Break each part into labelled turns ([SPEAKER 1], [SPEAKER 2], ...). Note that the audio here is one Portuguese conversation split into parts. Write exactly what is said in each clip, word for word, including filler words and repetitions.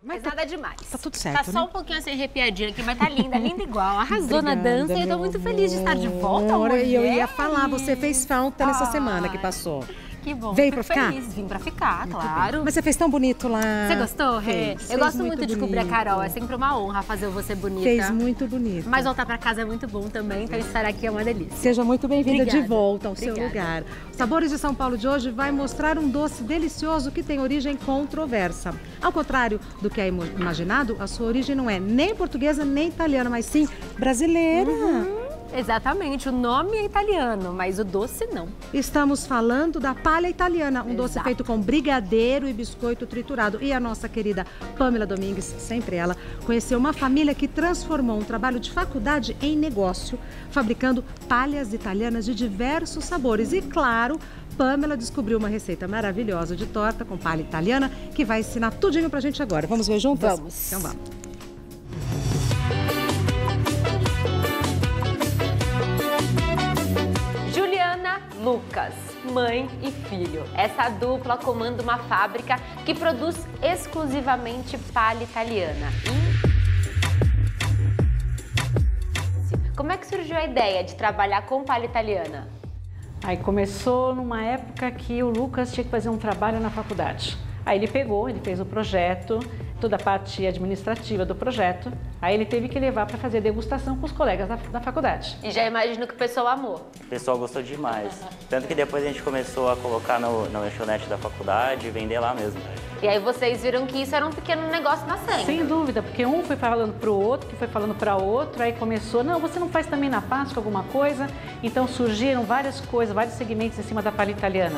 [SPEAKER 1] Mas tá, nada demais.
[SPEAKER 2] Tá tudo certo,
[SPEAKER 1] Tá
[SPEAKER 2] né?
[SPEAKER 1] só um pouquinho assim arrepiadinha aqui, mas tá linda, linda igual. Arrasou na dança e eu tô muito feliz de estar de volta, amor.
[SPEAKER 2] E eu ia falar, você fez falta nessa
[SPEAKER 1] Ai.
[SPEAKER 2] semana que passou.
[SPEAKER 1] Que bom.
[SPEAKER 2] Veio
[SPEAKER 1] Fico
[SPEAKER 2] pra ficar?
[SPEAKER 1] feliz. Vim pra ficar,
[SPEAKER 2] Muito
[SPEAKER 1] claro.
[SPEAKER 2] bem. Mas você fez tão bonito lá.
[SPEAKER 1] Você gostou, Rê?
[SPEAKER 2] Fez,
[SPEAKER 1] Eu
[SPEAKER 2] fez
[SPEAKER 1] gosto muito,
[SPEAKER 2] muito
[SPEAKER 1] de cobrir a
[SPEAKER 2] bonito.
[SPEAKER 1] Carol. É sempre uma honra fazer você bonita.
[SPEAKER 2] Fez muito bonito.
[SPEAKER 1] Mas voltar pra casa é muito bom também, então estar aqui é uma delícia.
[SPEAKER 2] Seja muito bem-vinda de
[SPEAKER 1] Obrigada.
[SPEAKER 2] volta ao seu
[SPEAKER 1] Obrigada.
[SPEAKER 2] lugar. Os Sabores de São Paulo de hoje vai mostrar um doce delicioso que tem origem controversa. Ao contrário do que é imo- imaginado, a sua origem não é nem portuguesa nem italiana, mas sim brasileira.
[SPEAKER 1] Uhum, exatamente, o nome é italiano, mas o doce não.
[SPEAKER 2] Estamos falando da palha italiana, um
[SPEAKER 1] Exato.
[SPEAKER 2] doce feito com brigadeiro e biscoito triturado. E a nossa querida Pamela Domingues, sempre ela, conheceu uma família que transformou um trabalho de faculdade em negócio, fabricando palhas italianas de diversos sabores. E claro, Pamela descobriu uma receita maravilhosa de torta com palha italiana que vai ensinar tudinho pra gente agora. Vamos ver juntas?
[SPEAKER 1] Vamos.
[SPEAKER 2] Então vamos.
[SPEAKER 1] Juliana Lucas, mãe e filho. Essa dupla comanda uma fábrica que produz exclusivamente palha italiana. E... Como é que surgiu a ideia de trabalhar com palha italiana?
[SPEAKER 3] Aí começou numa época que o Lucas tinha que fazer um trabalho na faculdade. Aí ele pegou, ele fez o projeto, toda a parte administrativa do projeto. Aí ele teve que levar para fazer degustação com os colegas da, da faculdade.
[SPEAKER 1] E já imagino que o pessoal amou.
[SPEAKER 4] O pessoal gostou demais. Tanto que depois a gente começou a colocar no, na lanchonete da faculdade e vender lá mesmo.
[SPEAKER 1] E aí vocês viram que isso era um pequeno negócio nascendo.
[SPEAKER 3] Sem dúvida, porque um foi falando para o outro, que foi falando para outro, aí começou, não, você não faz também na Páscoa alguma coisa? Então surgiram várias coisas, vários segmentos em cima da palha italiana.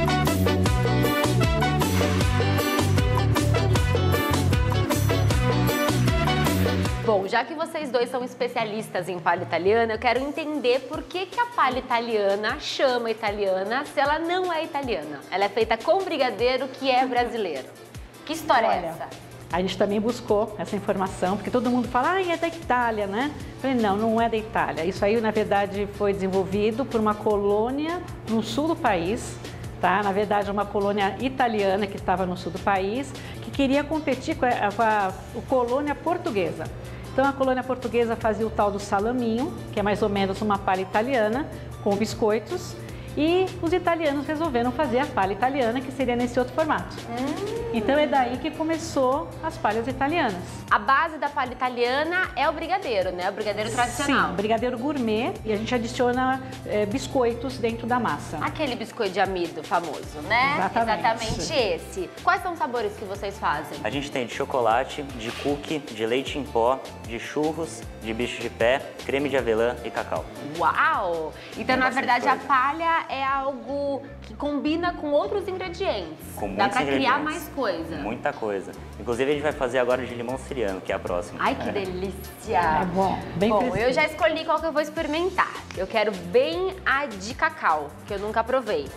[SPEAKER 1] Bom, já que vocês dois são especialistas em palha italiana, eu quero entender por que, que a palha italiana chama italiana se ela não é italiana. Ela é feita com brigadeiro que é brasileiro. Que história
[SPEAKER 3] Olha,
[SPEAKER 1] é essa?
[SPEAKER 3] A gente também buscou essa informação, porque todo mundo fala, ah, é da Itália, né? Eu falei, não, não é da Itália. Isso aí, na verdade, foi desenvolvido por uma colônia no sul do país, tá? Na verdade, uma colônia italiana que estava no sul do país, que queria competir com a, com a, a colônia portuguesa. Então, a colônia portuguesa fazia o tal do salaminho, que é mais ou menos uma palha italiana, com biscoitos, e os italianos resolveram fazer a palha italiana, que seria nesse outro formato. Hum. Então, é daí que começou as palhas italianas.
[SPEAKER 1] A base da palha italiana é o brigadeiro, né? O brigadeiro tradicional.
[SPEAKER 3] Sim, brigadeiro gourmet, e a gente adiciona é, biscoitos dentro da massa.
[SPEAKER 1] Aquele biscoito de amido famoso, né?
[SPEAKER 3] Exatamente.
[SPEAKER 1] Exatamente esse. Quais são os sabores que vocês fazem?
[SPEAKER 4] A gente tem de chocolate, de cookie, de leite em pó, de churros, de bicho de pé, creme de avelã e cacau.
[SPEAKER 1] Uau! Então,
[SPEAKER 4] É
[SPEAKER 1] na
[SPEAKER 4] bastante
[SPEAKER 1] verdade, a
[SPEAKER 4] coisa.
[SPEAKER 1] palha é algo que combina com outros ingredientes.
[SPEAKER 4] Com
[SPEAKER 1] Dá
[SPEAKER 4] muitos
[SPEAKER 1] pra criar
[SPEAKER 4] ingredientes.
[SPEAKER 1] mais coisa.
[SPEAKER 4] Muita coisa. Inclusive, a gente vai fazer agora de limão siciliano, que é a próxima.
[SPEAKER 1] Ai, que
[SPEAKER 4] É.
[SPEAKER 1] delícia!
[SPEAKER 3] É bom, bem
[SPEAKER 1] Bom,
[SPEAKER 3] fresquinho.
[SPEAKER 1] eu já escolhi qual que eu vou experimentar. Eu quero bem a de cacau, que eu nunca provei.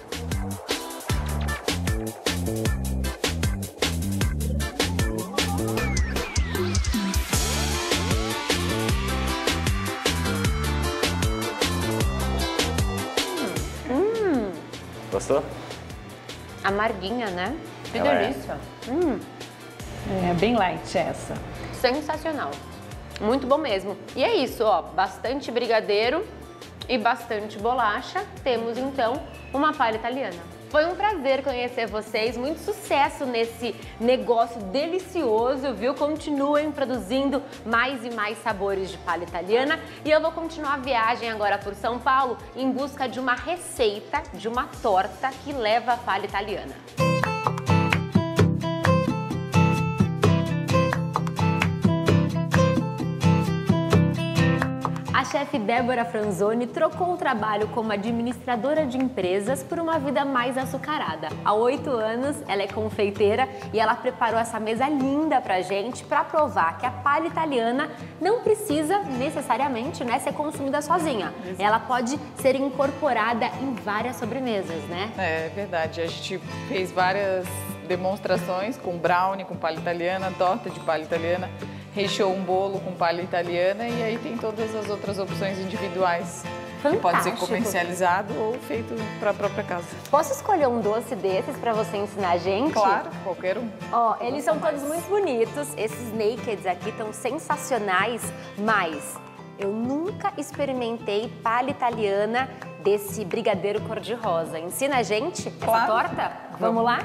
[SPEAKER 1] Hum,
[SPEAKER 4] Gostou?
[SPEAKER 1] amarguinha, né? Que
[SPEAKER 4] Ela é.
[SPEAKER 1] delícia. Hum.
[SPEAKER 3] É bem light essa.
[SPEAKER 1] Sensacional. Muito bom mesmo. E é isso, ó, bastante brigadeiro e bastante bolacha. Temos então uma palha italiana. Foi um prazer conhecer vocês, muito sucesso nesse negócio delicioso, viu? Continuem produzindo mais e mais sabores de palha italiana e eu vou continuar a viagem agora por São Paulo em busca de uma receita de uma torta que leva a palha italiana. A chefe Débora Franzoni trocou o trabalho como administradora de empresas por uma vida mais açucarada. Há oito anos, ela é confeiteira e ela preparou essa mesa linda pra gente para provar que a palha italiana não precisa necessariamente, né, ser consumida sozinha. Ela pode ser incorporada em várias sobremesas, né?
[SPEAKER 5] É verdade, a gente fez várias demonstrações com brownie, com palha italiana, torta de palha italiana, recheou um bolo com palha italiana e aí tem todas as outras opções individuais Que pode ser
[SPEAKER 1] Fantástico.
[SPEAKER 5] comercializado ou feito para a própria casa.
[SPEAKER 1] Posso escolher um doce desses pra você ensinar a gente?
[SPEAKER 5] Claro, qualquer um.
[SPEAKER 1] Ó, eles são todos muito bonitos. Esses nakeds aqui estão sensacionais, mas eu nunca experimentei palha italiana desse brigadeiro cor-de-rosa. Ensina a gente essa
[SPEAKER 5] Claro.
[SPEAKER 1] torta? Vamos lá?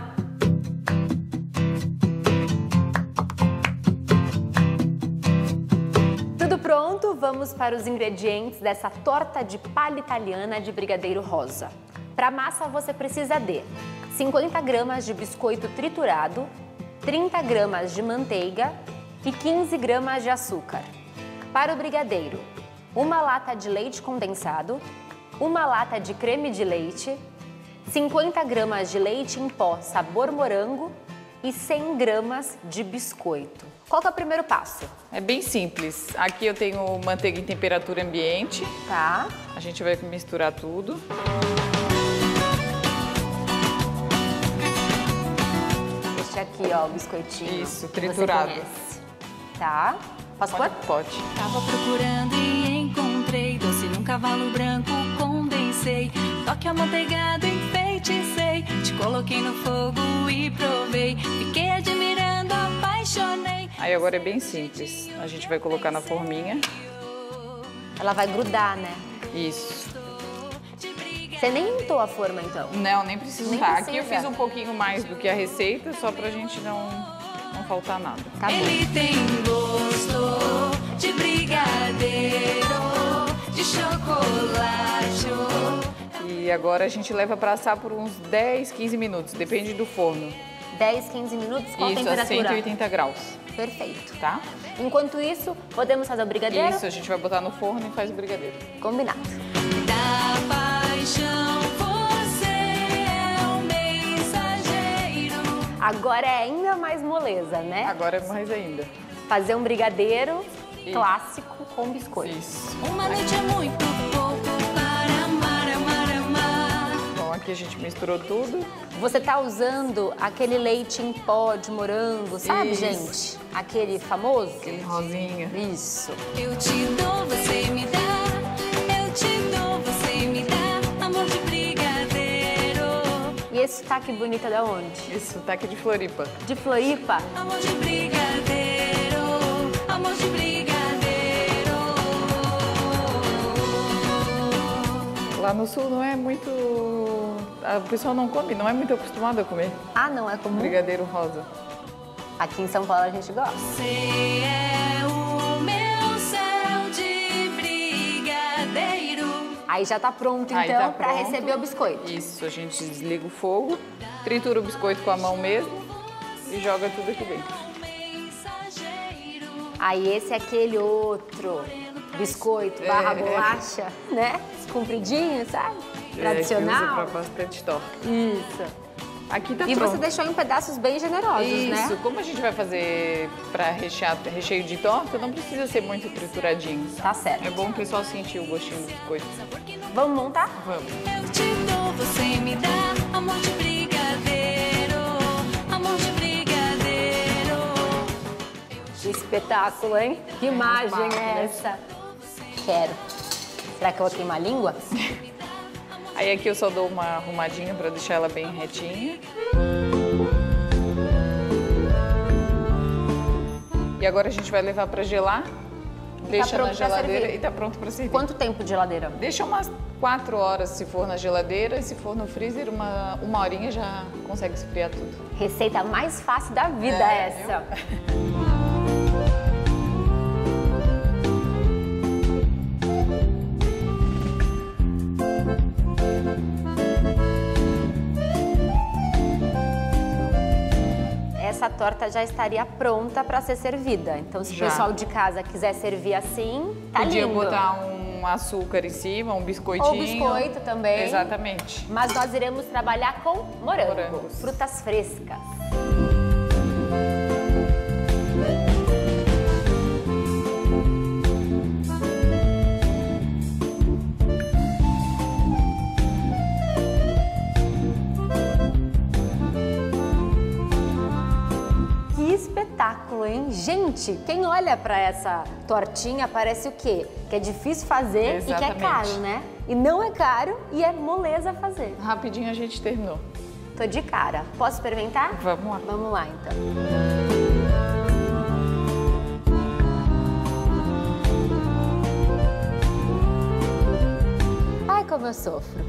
[SPEAKER 1] Tudo pronto? Vamos para os ingredientes dessa torta de palha italiana de brigadeiro rosa. Para massa você precisa de cinquenta gramas de biscoito triturado, trinta gramas de manteiga e quinze gramas de açúcar. Para o brigadeiro, uma lata de leite condensado, uma lata de creme de leite, cinquenta gramas de leite em pó sabor morango e cem gramas de biscoito. Qual que é o primeiro passo?
[SPEAKER 5] É bem simples. Aqui eu tenho manteiga em temperatura ambiente.
[SPEAKER 1] Tá?
[SPEAKER 5] A gente vai misturar tudo.
[SPEAKER 1] Este aqui, ó, o biscoitinho.
[SPEAKER 5] Isso,
[SPEAKER 1] que você
[SPEAKER 5] triturado.
[SPEAKER 1] conhece. Tá? Posso pôr?
[SPEAKER 5] Pode.
[SPEAKER 6] Tava procurando e encontrei doce num cavalo branco, condensei. Toque amanteigado, enfeticei. Te coloquei no fogo e provei. Fiquei admirando, apaixonei.
[SPEAKER 5] Aí agora é bem simples. A gente vai colocar na forminha.
[SPEAKER 1] Ela vai grudar, né?
[SPEAKER 5] Isso.
[SPEAKER 1] Você nem untou a forma, então?
[SPEAKER 5] Não, nem preciso
[SPEAKER 1] Nem
[SPEAKER 5] untar. Aqui eu
[SPEAKER 1] precisa.
[SPEAKER 5] fiz um pouquinho mais do que a receita, só pra gente não, não faltar nada.
[SPEAKER 1] Tá bom.
[SPEAKER 6] Ele tem gosto de brigadeiro, de chocolate.
[SPEAKER 5] E agora a gente leva pra assar por uns dez, quinze minutos, depende do forno.
[SPEAKER 1] dez, quinze minutos, qual a
[SPEAKER 5] Isso, a
[SPEAKER 1] temperatura?
[SPEAKER 5] cento e oitenta graus,
[SPEAKER 1] Perfeito.
[SPEAKER 5] tá?
[SPEAKER 1] Enquanto isso, podemos fazer o brigadeiro?
[SPEAKER 5] Isso, a gente vai botar no forno e faz o brigadeiro.
[SPEAKER 1] Combinado.
[SPEAKER 6] Da paixão, você é o mensageiro.
[SPEAKER 1] Agora é ainda mais moleza, né?
[SPEAKER 5] Agora é mais ainda.
[SPEAKER 1] Fazer um brigadeiro
[SPEAKER 5] Isso.
[SPEAKER 1] clássico com biscoito.
[SPEAKER 5] Isso.
[SPEAKER 6] Uma noite é muito pouco para amar, amar, amar.
[SPEAKER 5] Bom, aqui a gente misturou tudo.
[SPEAKER 1] Você tá usando aquele leite em pó de morango, sabe,
[SPEAKER 5] Isso.
[SPEAKER 1] gente? Aquele famoso?
[SPEAKER 5] Aquele rosinha.
[SPEAKER 1] Isso.
[SPEAKER 6] Eu te dou, você me dá. Eu te dou, você me dá. Amor de brigadeiro.
[SPEAKER 1] E esse sotaque bonito é da onde?
[SPEAKER 5] Esse sotaque de Floripa.
[SPEAKER 1] De Floripa?
[SPEAKER 6] Amor de brigadeiro. Amor de brigadeiro.
[SPEAKER 5] Lá no sul não é muito... O pessoal não come, não é muito acostumado a comer
[SPEAKER 1] Ah, não, é comum?
[SPEAKER 5] brigadeiro rosa.
[SPEAKER 1] Aqui em São Paulo a gente gosta.
[SPEAKER 6] Você é o meu céu de brigadeiro.
[SPEAKER 1] Aí já tá pronto,
[SPEAKER 5] Aí
[SPEAKER 1] então,
[SPEAKER 5] tá
[SPEAKER 1] pra
[SPEAKER 5] pronto.
[SPEAKER 1] receber o biscoito.
[SPEAKER 5] Isso, a gente desliga o fogo, tritura o biscoito com a mão mesmo e joga tudo aqui dentro.
[SPEAKER 6] Mensageiro.
[SPEAKER 1] Aí esse é aquele outro biscoito barra
[SPEAKER 5] É.
[SPEAKER 1] bolacha, né? Compridinho, sabe?
[SPEAKER 5] É,
[SPEAKER 1] Tradicional.
[SPEAKER 5] que usa pra bastante torta.
[SPEAKER 1] Isso.
[SPEAKER 5] Aqui tá
[SPEAKER 1] E
[SPEAKER 5] pronto.
[SPEAKER 1] você deixou em pedaços bem generosos,
[SPEAKER 5] Isso,
[SPEAKER 1] né?
[SPEAKER 5] como a gente vai fazer para rechear recheio de torta, não precisa ser muito trituradinho.
[SPEAKER 1] Tá certo.
[SPEAKER 5] É bom o pessoal sentir o gostinho do biscoito.
[SPEAKER 1] Vamos montar?
[SPEAKER 5] Vamos.
[SPEAKER 6] Eu te dou, você me dá. Amor de brigadeiro. Amor de brigadeiro.
[SPEAKER 1] Que espetáculo, hein? Que imagem
[SPEAKER 5] bafo,
[SPEAKER 1] é
[SPEAKER 5] né?
[SPEAKER 1] essa? Quero. Será que eu vou queimar a língua?
[SPEAKER 5] Aí aqui eu só dou uma arrumadinha para deixar ela bem retinha. E agora a gente vai levar para gelar. Deixa
[SPEAKER 1] pronto
[SPEAKER 5] na
[SPEAKER 1] pra
[SPEAKER 5] geladeira
[SPEAKER 1] servir.
[SPEAKER 5] e tá pronto para servir.
[SPEAKER 1] Quanto tempo de geladeira?
[SPEAKER 5] Deixa umas quatro horas se for na geladeira e se for no freezer, uma, uma horinha já consegue esfriar tudo.
[SPEAKER 1] Receita mais fácil da vida
[SPEAKER 5] É,
[SPEAKER 1] essa. Essa torta já estaria pronta para ser servida. Então, se
[SPEAKER 5] Já.
[SPEAKER 1] o pessoal de casa quiser servir assim, tá
[SPEAKER 5] Podia
[SPEAKER 1] lindo.
[SPEAKER 5] botar um açúcar em cima, um biscoitinho.
[SPEAKER 1] Ou biscoito também.
[SPEAKER 5] Exatamente.
[SPEAKER 1] Mas nós iremos trabalhar com morango,
[SPEAKER 5] Morangos.
[SPEAKER 1] frutas frescas. Que espetáculo, hein? hein? Gente, quem olha pra essa tortinha parece o quê? Que é difícil fazer
[SPEAKER 5] Exatamente.
[SPEAKER 1] e que é caro, né? E não é caro e é moleza fazer.
[SPEAKER 5] Rapidinho a gente terminou.
[SPEAKER 1] Tô de cara. Posso experimentar?
[SPEAKER 5] Vamos lá.
[SPEAKER 1] Vamos lá, então. Ai, como eu sofro.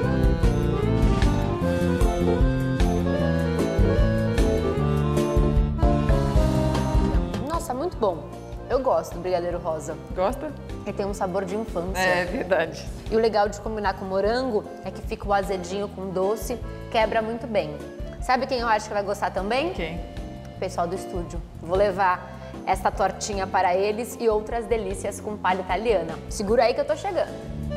[SPEAKER 1] Nossa, muito bom. Eu gosto do brigadeiro rosa.
[SPEAKER 5] Gosta?
[SPEAKER 1] Ele tem um sabor de infância.
[SPEAKER 5] É verdade.
[SPEAKER 1] E o legal de combinar com morango é que fica o azedinho com doce, quebra muito bem. Sabe quem eu acho que vai gostar também?
[SPEAKER 5] Quem?
[SPEAKER 1] O pessoal do estúdio. Vou levar esta tortinha para eles e outras delícias com palha italiana. Segura aí que eu tô chegando.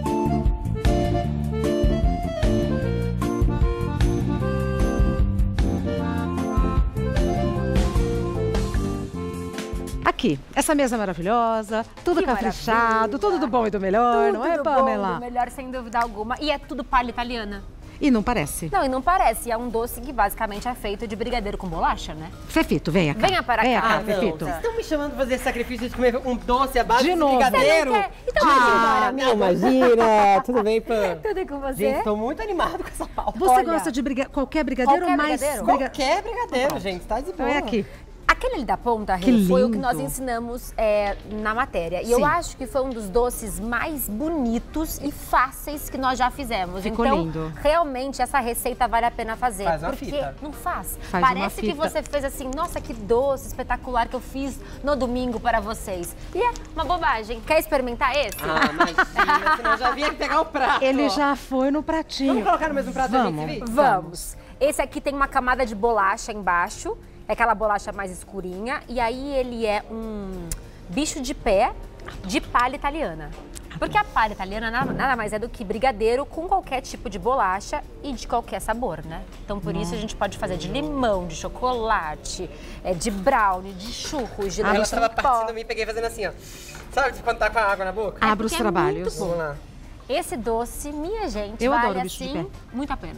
[SPEAKER 2] Aqui, essa mesa maravilhosa, tudo
[SPEAKER 1] Que
[SPEAKER 2] caprichado,
[SPEAKER 1] maravilha.
[SPEAKER 2] tudo do bom e do melhor,
[SPEAKER 1] Tudo
[SPEAKER 2] não é,
[SPEAKER 1] do
[SPEAKER 2] Pamela?
[SPEAKER 1] bom, do melhor, sem dúvida alguma. E é tudo palha italiana.
[SPEAKER 2] E não parece?
[SPEAKER 1] Não, e não parece. É um doce que basicamente é feito de brigadeiro com bolacha, né?
[SPEAKER 2] Fefito, venha cá.
[SPEAKER 1] Venha para
[SPEAKER 2] venha
[SPEAKER 1] cá.
[SPEAKER 2] cá,
[SPEAKER 1] Ah, não,
[SPEAKER 2] Fefito.
[SPEAKER 7] Vocês estão me chamando pra fazer sacrifício de comer um doce à base
[SPEAKER 2] De
[SPEAKER 7] de,
[SPEAKER 2] novo.
[SPEAKER 7] brigadeiro?
[SPEAKER 1] Você não quer? Então vamos embora,
[SPEAKER 7] Ah,
[SPEAKER 1] amigo.
[SPEAKER 7] não, imagina! Tudo bem, Pam?
[SPEAKER 1] Tudo é com você?
[SPEAKER 7] Gente, tô muito animado com essa pauta.
[SPEAKER 2] Você
[SPEAKER 1] Olha.
[SPEAKER 2] gosta de briga... qualquer brigadeiro
[SPEAKER 1] Qualquer
[SPEAKER 2] ou mais...
[SPEAKER 1] brigadeiro?
[SPEAKER 2] briga-
[SPEAKER 7] Qualquer brigadeiro, gente, tá de boa.
[SPEAKER 2] Então é aqui.
[SPEAKER 1] Aquele ali da ponta, Rê,
[SPEAKER 2] Que
[SPEAKER 1] foi o que
[SPEAKER 2] lindo.
[SPEAKER 1] nós ensinamos é, na matéria. E
[SPEAKER 2] Sim.
[SPEAKER 1] eu acho que foi um dos doces mais bonitos e fáceis que nós já fizemos.
[SPEAKER 2] Ficou
[SPEAKER 1] então,
[SPEAKER 2] lindo.
[SPEAKER 1] realmente, essa receita vale a pena fazer.
[SPEAKER 7] Faz uma
[SPEAKER 1] porque
[SPEAKER 7] fita.
[SPEAKER 1] não faz.
[SPEAKER 2] Faz uma
[SPEAKER 1] Parece que
[SPEAKER 2] fita.
[SPEAKER 1] você fez assim, nossa, que doce espetacular que eu fiz no domingo para vocês. E é uma bobagem. Quer experimentar esse?
[SPEAKER 7] Ah, imagina, senão eu já vinha pegar o prato.
[SPEAKER 2] Ele
[SPEAKER 7] ó.
[SPEAKER 2] já foi no pratinho.
[SPEAKER 7] Vamos colocar no mesmo prato
[SPEAKER 2] Vamos.
[SPEAKER 7] da gente, Vi?
[SPEAKER 1] Vamos. Esse aqui tem uma camada de bolacha embaixo. É aquela bolacha mais escurinha. E aí ele é um bicho de pé de palha italiana. Porque a palha italiana nada, nada mais é do que brigadeiro com qualquer tipo de bolacha e de qualquer sabor, né? Então por isso a gente pode fazer de limão, de chocolate, é, de brownie, de churros, de
[SPEAKER 7] Ela
[SPEAKER 1] leite
[SPEAKER 7] estava
[SPEAKER 1] em pó.
[SPEAKER 7] partindo de mim, peguei fazendo assim, ó. Sabe quando tá com a água na boca?
[SPEAKER 2] Abra os
[SPEAKER 1] porque é
[SPEAKER 2] trabalhos.
[SPEAKER 1] muito bom.
[SPEAKER 7] Vamos lá.
[SPEAKER 1] Esse doce, minha gente,
[SPEAKER 2] Eu
[SPEAKER 1] vale
[SPEAKER 2] adoro bicho de
[SPEAKER 1] assim
[SPEAKER 2] pé.
[SPEAKER 1] muito a pena.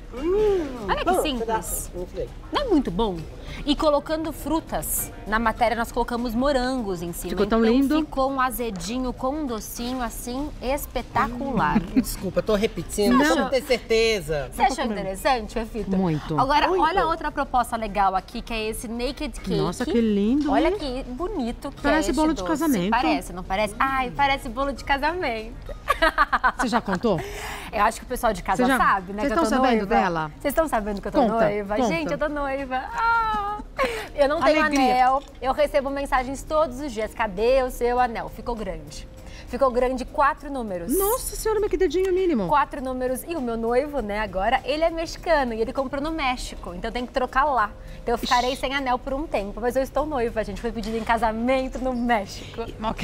[SPEAKER 7] Hum,
[SPEAKER 1] Olha que
[SPEAKER 7] bom,
[SPEAKER 1] simples.
[SPEAKER 7] pedaço. Muito bem.
[SPEAKER 1] Não é muito bom? E colocando frutas. Na matéria nós colocamos morangos em cima.
[SPEAKER 2] Ficou tão
[SPEAKER 1] então,
[SPEAKER 2] lindo.
[SPEAKER 1] Ficou um azedinho com um docinho assim espetacular.
[SPEAKER 7] Desculpa, eu tô repetindo,
[SPEAKER 1] Você
[SPEAKER 7] só
[SPEAKER 1] achou-
[SPEAKER 7] pra ter certeza.
[SPEAKER 1] Você achou interessante, Fefito?
[SPEAKER 2] Muito.
[SPEAKER 1] Agora,
[SPEAKER 7] Muito.
[SPEAKER 1] olha outra proposta legal aqui, que é esse naked cake.
[SPEAKER 2] Nossa, que lindo,
[SPEAKER 1] Olha
[SPEAKER 2] hein?
[SPEAKER 1] que bonito que
[SPEAKER 2] Parece
[SPEAKER 1] é este
[SPEAKER 2] bolo de
[SPEAKER 1] doce.
[SPEAKER 2] casamento.
[SPEAKER 1] Parece, não parece? Ai, parece bolo de casamento.
[SPEAKER 2] Você já contou?
[SPEAKER 1] Eu acho que o pessoal de casa
[SPEAKER 2] Você já-
[SPEAKER 1] sabe, né?
[SPEAKER 2] Vocês
[SPEAKER 1] que eu
[SPEAKER 2] estão
[SPEAKER 1] tô
[SPEAKER 2] sabendo
[SPEAKER 1] noiva.
[SPEAKER 2] dela?
[SPEAKER 1] Vocês estão sabendo que eu tô
[SPEAKER 2] Conta,
[SPEAKER 1] noiva?
[SPEAKER 2] conta.
[SPEAKER 1] Gente, eu tô noiva. Ah! Eu não tenho
[SPEAKER 2] Alegria.
[SPEAKER 1] anel. Eu recebo mensagens todos os dias. Cadê o seu anel? Ficou grande. Ficou grande quatro números.
[SPEAKER 2] Nossa senhora, mas que dedinho mínimo.
[SPEAKER 1] Quatro números. E o meu noivo, né, agora, ele é mexicano e ele comprou no México. Então eu tenho que trocar lá. Então eu ficarei sem anel por um tempo. Mas eu estou noiva, gente. Foi pedido em casamento no México.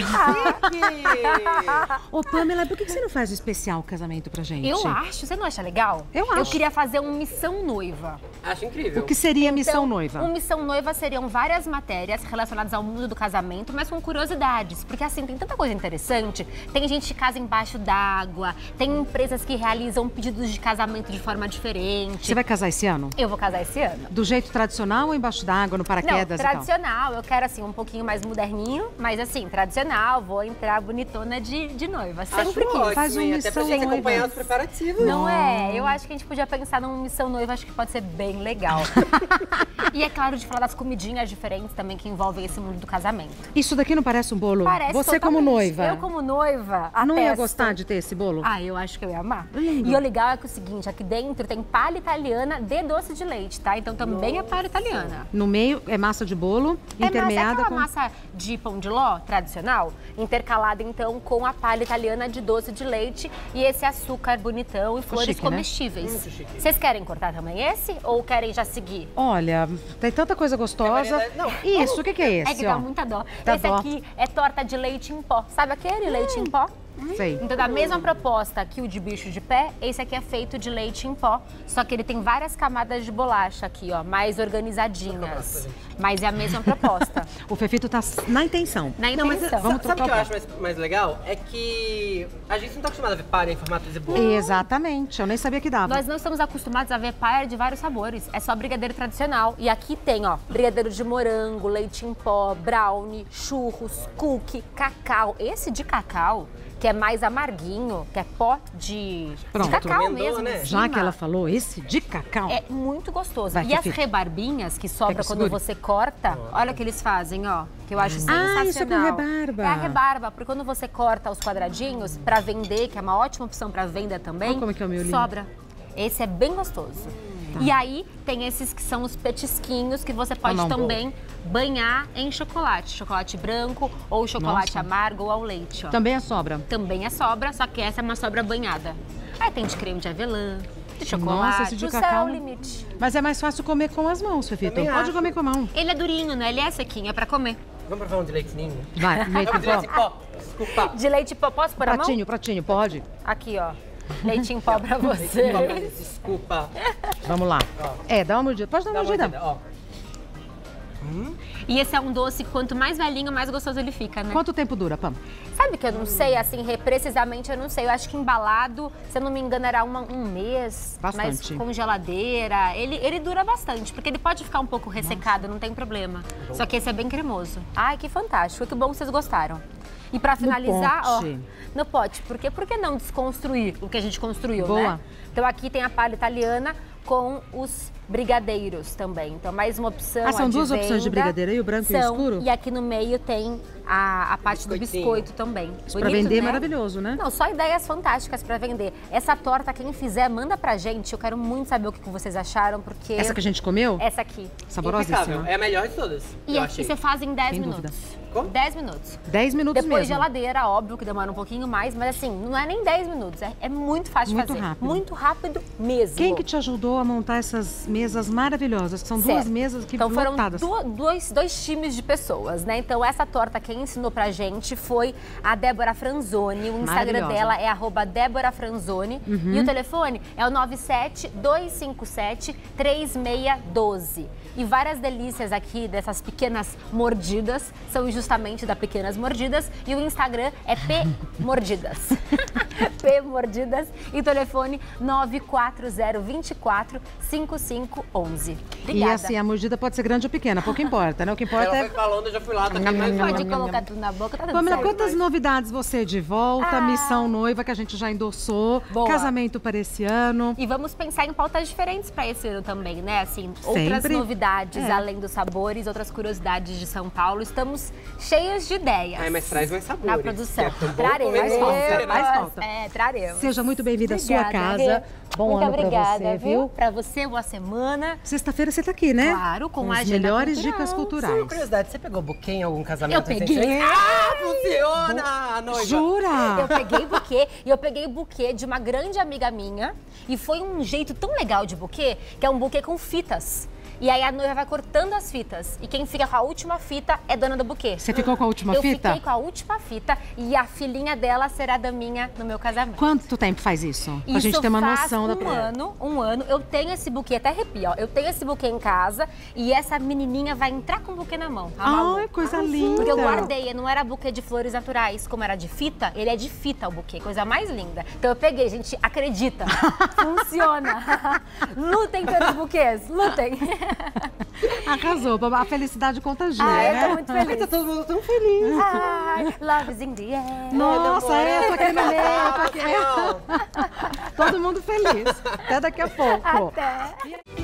[SPEAKER 2] Ô, Pamela, por que você não faz o especial casamento pra gente?
[SPEAKER 1] Eu acho. Você não acha legal?
[SPEAKER 2] Eu
[SPEAKER 1] Eu
[SPEAKER 2] acho.
[SPEAKER 1] queria fazer um Missão Noiva.
[SPEAKER 7] Acho incrível.
[SPEAKER 2] O que seria missão
[SPEAKER 1] Então,
[SPEAKER 2] noiva?
[SPEAKER 1] Um Missão Noiva seriam várias matérias relacionadas ao mundo do casamento, mas com curiosidades. Porque assim, tem tanta coisa interessante. Tem gente que casa embaixo d'água, tem empresas que realizam pedidos de casamento de forma diferente.
[SPEAKER 2] Você vai casar esse ano?
[SPEAKER 1] Eu vou casar esse ano.
[SPEAKER 2] Do jeito tradicional ou embaixo d'água, no
[SPEAKER 1] Não,
[SPEAKER 2] paraquedas e tal?
[SPEAKER 1] tradicional. Eu quero assim, um pouquinho mais moderninho, mas assim, tradicional. Vou entrar bonitona de, de noiva. Sempre
[SPEAKER 7] Acho
[SPEAKER 1] quis.
[SPEAKER 7] ótimo,
[SPEAKER 2] Faz um
[SPEAKER 7] hein? Até pra
[SPEAKER 2] missão
[SPEAKER 7] gente
[SPEAKER 2] noiva.
[SPEAKER 7] acompanhar os preparativos.
[SPEAKER 1] Não é? Eu acho que a gente podia pensar numa missão noiva, acho que pode ser bem legal. E é claro, de falar das comidinhas diferentes também que envolvem esse mundo do casamento.
[SPEAKER 2] Isso daqui não parece um bolo?
[SPEAKER 1] Parece
[SPEAKER 2] Você como
[SPEAKER 1] totalmente.
[SPEAKER 2] noiva.
[SPEAKER 1] Eu como noiva,
[SPEAKER 2] Não ia
[SPEAKER 1] atesto.
[SPEAKER 2] gostar de ter esse bolo?
[SPEAKER 1] Ah, eu acho que eu ia amar.
[SPEAKER 2] Lindo.
[SPEAKER 1] E o legal é que é o seguinte, aqui dentro tem palha italiana de doce de leite, tá? Então também é palha italiana.
[SPEAKER 2] No meio é massa de bolo,
[SPEAKER 1] É massa, é
[SPEAKER 2] intermeada
[SPEAKER 1] aquela
[SPEAKER 2] com...
[SPEAKER 1] massa de pão de ló tradicional, intercalada então com a palha italiana de doce de leite e esse açúcar bonitão e flores
[SPEAKER 2] chique, né?
[SPEAKER 1] comestíveis. Vocês querem cortar também esse ou querem já seguir?
[SPEAKER 2] Olha, tem tanta coisa gostosa.
[SPEAKER 7] variedade- não.
[SPEAKER 2] Isso, o que, que é esse?
[SPEAKER 1] É que dá
[SPEAKER 2] ó?
[SPEAKER 1] muita dó.
[SPEAKER 2] Dá
[SPEAKER 1] Esse
[SPEAKER 2] dó.
[SPEAKER 1] aqui é torta de leite em pó. Sabe aquele leite em pó?
[SPEAKER 2] Sei.
[SPEAKER 1] Então, da mesma proposta que o de bicho de pé, esse aqui é feito de leite em pó, só que ele tem várias camadas de bolacha aqui, ó, mais organizadinhas. Mas é a mesma proposta.
[SPEAKER 2] O Fefito tá na intenção.
[SPEAKER 1] Na
[SPEAKER 7] Não, mas
[SPEAKER 1] intenção.
[SPEAKER 7] sabe,
[SPEAKER 2] Vamos
[SPEAKER 7] sabe o que eu
[SPEAKER 2] trocar.
[SPEAKER 7] acho mais, mais legal? É que a gente não tá acostumado a ver palha em formato de bolo.
[SPEAKER 2] Exatamente, eu nem sabia que dava.
[SPEAKER 1] Nós não estamos acostumados a ver paia de vários sabores. É só brigadeiro tradicional. E aqui tem, ó, brigadeiro de morango, leite em pó, brownie, churros, cookie, cacau. Esse de cacau, que é mais amarguinho, que é pó de,
[SPEAKER 2] Pronto.
[SPEAKER 1] de cacau
[SPEAKER 7] Emendou,
[SPEAKER 1] mesmo.
[SPEAKER 7] né?
[SPEAKER 1] em
[SPEAKER 2] Já
[SPEAKER 1] cima,
[SPEAKER 2] que ela falou esse de cacau.
[SPEAKER 1] É muito gostoso.
[SPEAKER 2] Vai,
[SPEAKER 1] e as
[SPEAKER 2] Fefito.
[SPEAKER 1] rebarbinhas que sobra
[SPEAKER 2] Quer que
[SPEAKER 1] quando
[SPEAKER 2] segure?
[SPEAKER 1] você corta, olha o que eles fazem, ó. Que eu acho sensacional.
[SPEAKER 2] Ah, isso é com rebarba.
[SPEAKER 1] É a rebarba, porque quando você corta os quadradinhos pra vender, que é uma ótima opção pra venda também,
[SPEAKER 2] Olha como é que é o miolinho.
[SPEAKER 1] sobra. Esse é bem gostoso. E aí, tem esses que são os petisquinhos que você pode
[SPEAKER 2] não,
[SPEAKER 1] também banhar em chocolate. Chocolate branco ou chocolate
[SPEAKER 2] Nossa.
[SPEAKER 1] amargo ou ao leite, ó.
[SPEAKER 2] Também é sobra.
[SPEAKER 1] Também é sobra, só que essa é uma sobra banhada. Aí tem de creme de avelã, de chocolate,
[SPEAKER 2] Nossa, esse de
[SPEAKER 1] o céu
[SPEAKER 2] cacau.
[SPEAKER 1] é o limite.
[SPEAKER 2] Mas é mais fácil comer com as mãos, Fefito.
[SPEAKER 7] Também
[SPEAKER 2] Pode
[SPEAKER 7] acho.
[SPEAKER 2] comer com a mão.
[SPEAKER 1] Ele é durinho, né? Ele é sequinho, é pra comer.
[SPEAKER 7] Vamos provar um de leite ninho?
[SPEAKER 2] Vai, leite
[SPEAKER 7] Vamos
[SPEAKER 2] em
[SPEAKER 7] de leite em
[SPEAKER 2] pó.
[SPEAKER 7] pó. Desculpa.
[SPEAKER 1] De leite em pó, posso pôr a mão?
[SPEAKER 2] Pratinho, pratinho, pode?
[SPEAKER 1] Aqui, ó. Leite em pó pra
[SPEAKER 7] Leite
[SPEAKER 1] você.
[SPEAKER 7] em pó, desculpa.
[SPEAKER 2] Vamos lá.
[SPEAKER 7] Ó.
[SPEAKER 2] É, dá uma mordida. Pode dar uma
[SPEAKER 7] Dá uma
[SPEAKER 2] mordida.
[SPEAKER 7] mordida, ó.
[SPEAKER 1] E esse é um doce, quanto mais velhinho, mais gostoso ele fica, né?
[SPEAKER 2] Quanto tempo dura, Pam?
[SPEAKER 1] Sabe que eu não sei, assim, re- precisamente eu não sei. Eu acho que embalado, se eu não me engano, era uma- um mês.
[SPEAKER 2] Bastante.
[SPEAKER 1] Mas com geladeira, ele, ele dura bastante, porque ele pode ficar um pouco ressecado, não tem problema. Só que esse é bem cremoso. Ai, que fantástico, que bom que vocês gostaram. E pra finalizar,
[SPEAKER 2] pote.
[SPEAKER 1] ó, no pote, por quê? Por que não desconstruir o que a gente construiu,
[SPEAKER 2] Boa.
[SPEAKER 1] né? Então aqui tem a palha italiana com os brigadeiros também. Então mais uma opção.
[SPEAKER 2] Ah, são
[SPEAKER 1] a de
[SPEAKER 2] duas opções de
[SPEAKER 1] venda.
[SPEAKER 2] brigadeiro aí, o branco e o
[SPEAKER 1] São,
[SPEAKER 2] escuro?
[SPEAKER 1] E aqui no meio tem a, a parte do
[SPEAKER 7] Biscoitinho.
[SPEAKER 1] biscoito também.
[SPEAKER 2] Isso pra vender é maravilhoso, né?
[SPEAKER 1] Não, só ideias fantásticas pra vender. Essa torta, quem fizer, manda pra gente. Eu quero muito saber o que vocês acharam, porque...
[SPEAKER 2] Essa que a gente comeu?
[SPEAKER 1] Essa aqui.
[SPEAKER 2] Saborosíssima.
[SPEAKER 7] Impecável. É a melhor de todas.
[SPEAKER 1] E,
[SPEAKER 7] eu
[SPEAKER 1] e
[SPEAKER 7] achei.
[SPEAKER 1] você faz em dez
[SPEAKER 2] Sem
[SPEAKER 1] minutos.
[SPEAKER 2] dúvida.
[SPEAKER 7] Como?
[SPEAKER 1] dez minutos.
[SPEAKER 2] dez minutos
[SPEAKER 1] Depois
[SPEAKER 2] mesmo.
[SPEAKER 1] geladeira, óbvio que demora um pouquinho mais, mas assim, não é nem dez minutos, é, é muito fácil
[SPEAKER 2] Muito
[SPEAKER 1] de fazer.
[SPEAKER 2] rápido.
[SPEAKER 1] Muito rápido mesmo.
[SPEAKER 2] Quem que te ajudou a montar essas mesas maravilhosas? Que são duas
[SPEAKER 1] Certo.
[SPEAKER 2] mesas que
[SPEAKER 1] Então foram
[SPEAKER 2] lotadas.
[SPEAKER 1] du- dois, dois times de pessoas, né? Então essa torta quem ensinou pra gente foi a Débora Franzoni. O Instagram
[SPEAKER 2] Maravilhosa.
[SPEAKER 1] dela é arroba Débora Franzoni. E o telefone é o nove sete dois cinco sete três seis um dois. E várias delícias aqui dessas pequenas mordidas são justamente da Pequenas Mordidas. E o Instagram é P Mordidas. P Mordidas. E o telefone nove quatro zero dois quatro cinco cinco um um.
[SPEAKER 2] E
[SPEAKER 1] Obrigada.
[SPEAKER 2] assim, a mordida pode ser grande ou pequena, pouco importa, né? O que importa
[SPEAKER 7] Ela
[SPEAKER 2] é...
[SPEAKER 7] foi falando, eu já fui lá, tá aqui mais
[SPEAKER 1] Pode
[SPEAKER 7] uma.
[SPEAKER 1] colocar tudo na boca, tá tudo
[SPEAKER 2] Pamela,
[SPEAKER 1] certo.
[SPEAKER 2] quantas novidades você de volta?
[SPEAKER 1] Ah.
[SPEAKER 2] Missão noiva que a gente já endossou.
[SPEAKER 1] Boa.
[SPEAKER 2] Casamento para esse ano.
[SPEAKER 1] E vamos pensar em pautas diferentes para esse ano também, né? Assim, outras
[SPEAKER 2] Sempre.
[SPEAKER 1] novidades,
[SPEAKER 2] É.
[SPEAKER 1] além dos sabores, outras curiosidades de São Paulo. Estamos cheios de ideias.
[SPEAKER 7] Ai, mas traz mais sabores.
[SPEAKER 1] Na produção.
[SPEAKER 7] que é tão bom
[SPEAKER 1] Traremos.
[SPEAKER 7] comer doce, né?
[SPEAKER 2] faz falta.
[SPEAKER 1] É, traremos.
[SPEAKER 2] Seja muito bem-vinda à sua
[SPEAKER 1] Obrigada,
[SPEAKER 2] casa.
[SPEAKER 1] viu?
[SPEAKER 2] Bom
[SPEAKER 1] Muito
[SPEAKER 2] ano pra
[SPEAKER 1] obrigada,
[SPEAKER 2] você, viu?
[SPEAKER 1] Pra você, boa semana.
[SPEAKER 2] Sexta-feira você tá aqui, né?
[SPEAKER 1] Claro, com a
[SPEAKER 2] as
[SPEAKER 1] agenda
[SPEAKER 2] melhores
[SPEAKER 1] cultural.
[SPEAKER 2] dicas
[SPEAKER 7] Só
[SPEAKER 2] culturais.
[SPEAKER 7] uma curiosidade, você pegou buquê em algum casamento?
[SPEAKER 1] Eu peguei.
[SPEAKER 7] recente? Ah, funciona a noiva.
[SPEAKER 2] Jura?
[SPEAKER 1] Eu peguei buquê e eu peguei o buquê de uma grande amiga minha e foi um jeito tão legal de buquê, que é um buquê com fitas. E aí a noiva vai cortando as fitas. E quem fica com a última fita é dona do buquê.
[SPEAKER 2] Você ficou com a última
[SPEAKER 1] eu
[SPEAKER 2] fita?
[SPEAKER 1] Eu fiquei com a última fita e a filhinha dela será daminha no meu casamento.
[SPEAKER 2] Quanto tempo faz isso? Pra
[SPEAKER 1] Isso
[SPEAKER 2] gente ter uma
[SPEAKER 1] faz
[SPEAKER 2] noção
[SPEAKER 1] um
[SPEAKER 2] da...
[SPEAKER 1] ano, um ano. Eu tenho esse buquê, até arrepia, ó. Eu tenho esse buquê em casa e essa menininha vai entrar com o buquê na mão. a Malu.
[SPEAKER 2] Ai, coisa linda.
[SPEAKER 1] Porque eu guardei, não era buquê de flores naturais, como era de fita, ele é de fita o buquê, coisa mais linda. Então eu peguei, gente, acredita, funciona. Lutem pelos buquês, lutem.
[SPEAKER 2] Arrasou, a felicidade contagia,
[SPEAKER 1] Ai, eu
[SPEAKER 2] né?
[SPEAKER 1] tô muito feliz.
[SPEAKER 7] Tá todo mundo tão feliz.
[SPEAKER 1] Ai, love is in the air.
[SPEAKER 2] Nossa, é, tô aqui no meio, tô aqui.
[SPEAKER 7] Não.
[SPEAKER 2] Todo mundo feliz. Até daqui a pouco.
[SPEAKER 1] Até.